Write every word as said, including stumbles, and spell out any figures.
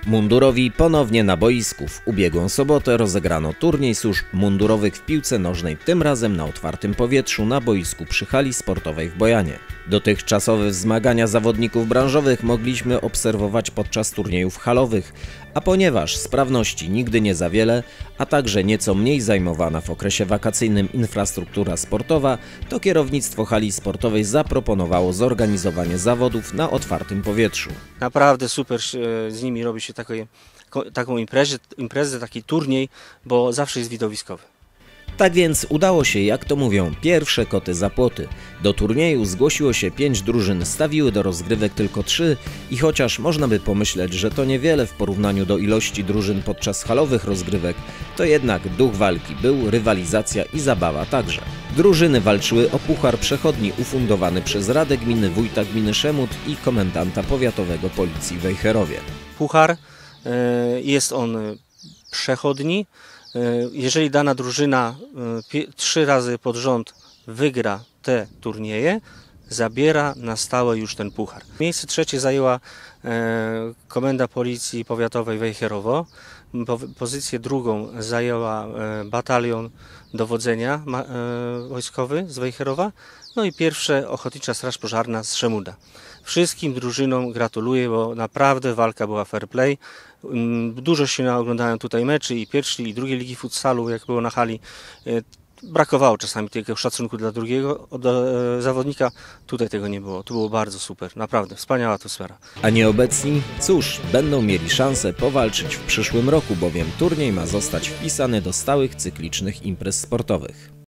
Mundurowi ponownie na boisku. W ubiegłą sobotę rozegrano turniej służb mundurowych w piłce nożnej, tym razem na otwartym powietrzu na boisku przy hali sportowej w Bojanie. Dotychczasowe wzmagania zawodników branżowych mogliśmy obserwować podczas turniejów halowych, a ponieważ sprawności nigdy nie za wiele, a także nieco mniej zajmowana w okresie wakacyjnym infrastruktura sportowa, to kierownictwo hali sportowej zaproponowało zorganizowanie zawodów na otwartym powietrzu. Naprawdę super z nimi robi się takie, taką imprezę, imprezę, taki turniej, bo zawsze jest widowiskowy. Tak więc udało się, jak to mówią, pierwsze koty za płoty. Do turnieju zgłosiło się pięć drużyn, stawiły do rozgrywek tylko trzy i chociaż można by pomyśleć, że to niewiele w porównaniu do ilości drużyn podczas halowych rozgrywek, to jednak duch walki był, rywalizacja i zabawa także. Drużyny walczyły o puchar przechodni ufundowany przez Radę Gminy, wójta gminy Szemut i komendanta powiatowego policji w Wejherowie. Puchar, jest on przechodni. Jeżeli dana drużyna trzy razy pod rząd wygra te turnieje, zabiera na stałe już ten puchar. Miejsce trzecie zajęła Komenda Policji Powiatowej Wejherowo. Pozycję drugą zajęła Batalion Dowodzenia Wojskowy z Wejherowa. No i pierwsze Ochotnicza Straż Pożarna z Szemuda. Wszystkim drużynom gratuluję, bo naprawdę walka była fair play. Dużo się oglądałem tutaj meczy i pierwszej i drugiej ligi futsalu, jak było na hali. Brakowało czasami tego szacunku dla drugiego do zawodnika. Tutaj tego nie było. Tu było bardzo super. Naprawdę wspaniała atmosfera. A nieobecni? Cóż, będą mieli szansę powalczyć w przyszłym roku, bowiem turniej ma zostać wpisany do stałych cyklicznych imprez sportowych.